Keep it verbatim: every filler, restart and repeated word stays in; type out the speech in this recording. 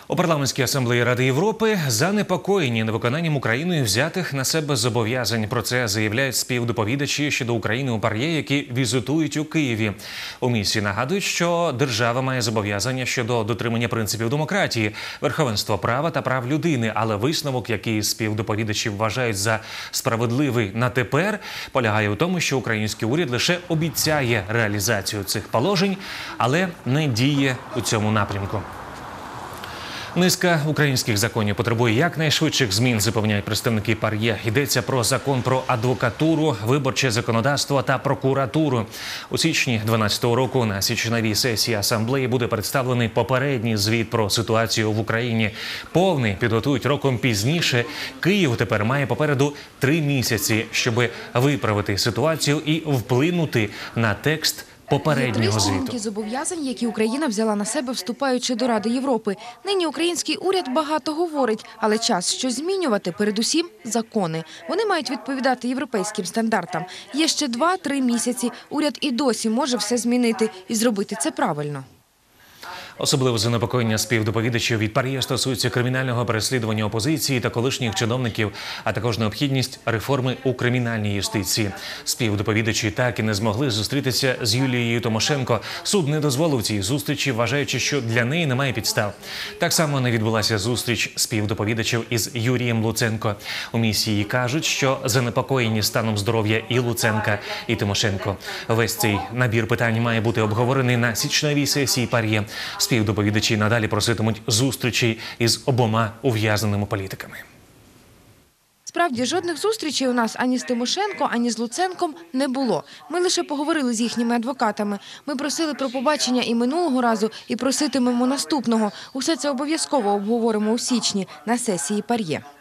У парламентській асамблеї Ради Європи занепокоєні невиконанням Україною взятих на себе зобов'язань. Про це заявляють співдоповідачі щодо України у ПАРЄ, які візитують у Києві. У місії нагадують, що держава має зобов'язання щодо дотримання принципів демократії, верховенства права та прав людини. Але висновок, який співдоповідачі вважають за справедливий на тепер, полягає у тому, що український уряд лише обіцяє реалізацію цих положень, але не діє у цьому напрямку. Низка українських законів потребує якнайшвидших змін, запевняють представники ПАРЄ. Йдеться про закон про адвокатуру, виборче законодавство та прокуратуру. У січні дві тисячі дванадцятого року на січневій сесії асамблеї буде представлений попередній звіт про ситуацію в Україні. Повний підготують роком пізніше. Київ тепер має попереду три місяці, щоб виправити ситуацію і вплинути на текст попереднього звіту. Є три зобов'язань, які Україна взяла на себе, вступаючи до Ради Європи. Нині український уряд багато говорить, але час щось змінювати, передусім закони. Вони мають відповідати європейським стандартам. Є ще два-три місяці. Уряд і досі може все змінити і зробити це правильно. Особливо занепокоєння співдоповідачів від ПАРЄ стосується кримінального переслідування опозиції та колишніх чиновників, а також необхідність реформи у кримінальній юстиції. Співдоповідачі так і не змогли зустрітися з Юлією Тимошенко. Суд не дозволив цій зустрічі, вважаючи, що для неї немає підстав. Так само не відбулася зустріч співдоповідачів із Юрієм Луценко. У місії кажуть, що занепокоєні станом здоров'я і Луценка, і Тимошенко. Весь цей набір питань має бути обговорений на січневій сесії ПАРЄ. Співдоповідачі надалі проситимуть зустрічей із обома ув'язненими політиками. Справді, жодних зустрічей у нас ані з Тимошенко, ані з Луценком не було. Ми лише поговорили з їхніми адвокатами. Ми просили про побачення і минулого разу, і проситимемо наступного. Усе це обов'язково обговоримо у січні на сесії ПАРЄ.